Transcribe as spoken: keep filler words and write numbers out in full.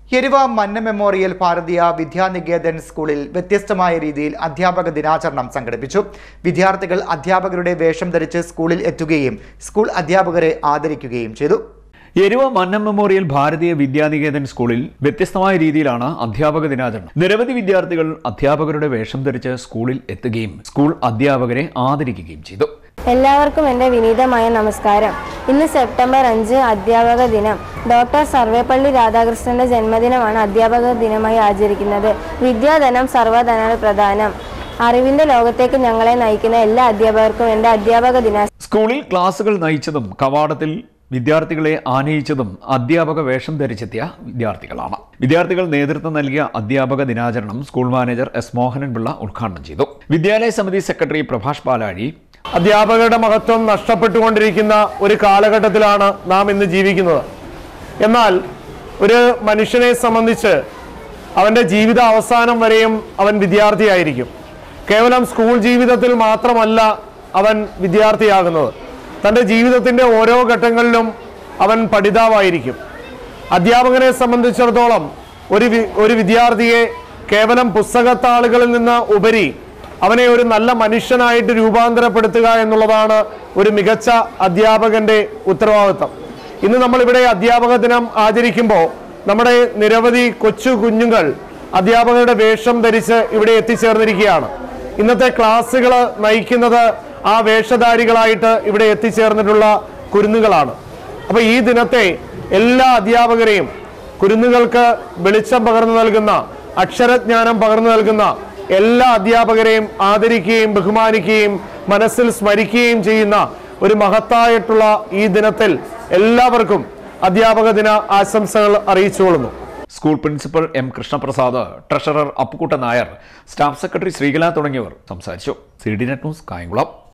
യെരുവ മന്ന മെമ്മോറിയൽ ഭാരതീയ വിദ്യാനികേതൻ സ്കൂളിൽ വ്യത്യസ്തമായ രീതിയിൽ അധ്യാപക ദിനാചരണം സംഘടിപ്പിച്ചു. വിദ്യാർത്ഥികൾ അധ്യാപകരുടെ വേഷം ധരിച്ച് സ്കൂളിൽ എത്തുകയും സ്കൂൾ അധ്യാപകരെ ആദരിക്കുകയും ചെയ്തു. യെരുവ മന്ന മെമ്മോറിയൽ ഭാരതീയ വിദ്യാനികേതൻ സ്കൂളിൽ വ്യത്യസ്തമായ രീതിയിലാണ് അധ്യാപക ദിനാചരണം. നിരവധി വിദ്യാർത്ഥികൾ അധ്യാപകരുടെ വേഷം ധരിച്ച് സ്കൂളിൽ എത്തുകയും സ്കൂൾ അധ്യാപകരെ ആദരിക്കുകയും ചെയ്തു. എല്ലാവർക്കും എൻ്റെ വിനീതമായ നമസ്കാരം. ഇന്ന് സെപ്റ്റംബർ അഞ്ച് അധ്യാപക ദിനം. ഡോക്ടർ സർവേപ്പള്ളി രാധാകൃഷ്ണന്റെ ജന്മദിനമാണ് അധ്യാപക ദിനമായി ആചരിക്കുന്നത്. വിദ്യാധനം സർവ്വധനാൽ പ്രധാനം. അറിവിന്റെ ലോകത്തേക്ക് ഞങ്ങളെ നയിക്കുന്ന എല്ലാ അധ്യാപകർക്കും എൻ്റെ അധ്യാപക ദിന. സ്കൂളിൽ ക്ലാസുകൾ നയിച്ചതും കവാടത്തിൽ വിദ്യാർത്ഥികളെ ആനയിച്ചതും അധ്യാപക വേഷം ധരിച്ചെത്തിയ വിദ്യാർത്ഥികളാണ്. വിദ്യാർത്ഥികൾ നേതൃത്വം നൽകിയ അധ്യാപക ദിനാചരണം school manager S Mohanan Pillai ഉദ്ഘാടനം ചെയ്തു. വിദ്യാലയ സമിതി സെക്രട്ടറി പ്രഭാഷ് പാലാഴി അധ്യാപകരുടെ മഹത്വം നഷ്ടപ്പെട്ടുകൊണ്ടിരിക്കുന്ന ഒരു കാലഘട്ടത്തിലാണ് നാം ഇന്ന് ജീവിക്കുന്നത്. എന്നാൽ ഒരു മനുഷ്യനെ സംബന്ധിച്ച് അവൻ്റെ ജീവിത അവസാനം വരെയും അവൻ വിദ്യാർത്ഥിയായിരിക്കും. കേവലം സ്കൂൾ ജീവിതത്തിൽ മാത്രമല്ല അവൻ വിദ്യാർത്ഥിയാകുന്നത്. തൻ്റെ ജീവിതത്തിൻ്റെ ഓരോ ഘട്ടങ്ങളിലും അവൻ പഠിതാവായിരിക്കും. അധ്യാപകനെ സംബന്ധിച്ചിടത്തോളം ഒരു ഒരു വിദ്യാർത്ഥിയെ കേവലം പുസ്തകത്താളുകളിൽ നിന്ന് ഉപരി അവനെ ഒരു നല്ല മനുഷ്യനായിട്ട് രൂപാന്തരപ്പെടുത്തുക എന്നുള്ളതാണ് ഒരു മികച്ച അധ്യാപകന്റെ ഉത്തരവാദിത്തം. ഇന്ന് നമ്മളിവിടെ അധ്യാപക ദിനം ആചരിക്കുമ്പോൾ നമ്മുടെ നിരവധി കൊച്ചു കുഞ്ഞുങ്ങൾ അധ്യാപകരുടെ വേഷം ധരിച്ച് ഇവിടെ എത്തിച്ചേർന്നിരിക്കുകയാണ്. ഇന്നത്തെ ക്ലാസ്സുകൾ നയിക്കുന്നത് ആ വേഷധാരികളായിട്ട് ഇവിടെ എത്തിച്ചേർന്നിട്ടുള്ള കുരുന്നുകളാണ്. അപ്പോൾ ഈ ദിനത്തെ എല്ലാ അധ്യാപകരെയും കുരുന്നുകൾക്ക് വെളിച്ചം പകർന്നു നൽകുന്ന, അക്ഷരജ്ഞാനം പകർന്നു നൽകുന്ന എല്ലാ അധ്യാപകരെയും ആദരിക്കുകയും ബഹുമാനിക്കുകയും മനസ്സിൽ സ്മരിക്കുകയും ചെയ്യുന്ന ഒരു മഹത്തായിട്ടുള്ള ഈ ദിനത്തിൽ എല്ലാവർക്കും അധ്യാപക ദിന ആശംസകൾ അറിയിച്ചുകൊള്ളുന്നു. School principal M Krishnaprasad, treasurer Appukuttan Nair, staff secretary Sreekala തുടങ്ങിയവർ സംസാരിച്ചു. C D net news, Kayamkulam.